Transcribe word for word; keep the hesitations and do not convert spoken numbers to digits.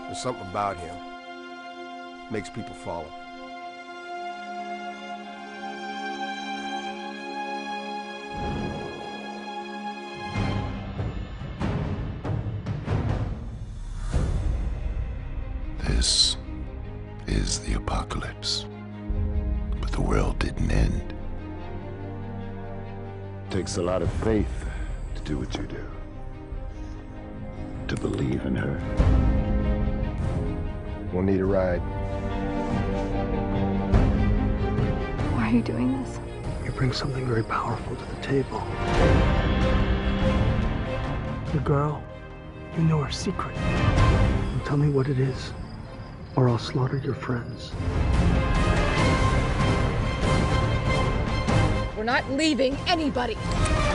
There's something about him. Makes people follow. This is the apocalypse. But the world didn't end. It takes a lot of faith to do what you do. To believe in her. We'll need a ride. Why are you doing this? You bring something very powerful to the table. The girl, you know her secret. Now tell me what it is, or I'll slaughter your friends. We're not leaving anybody.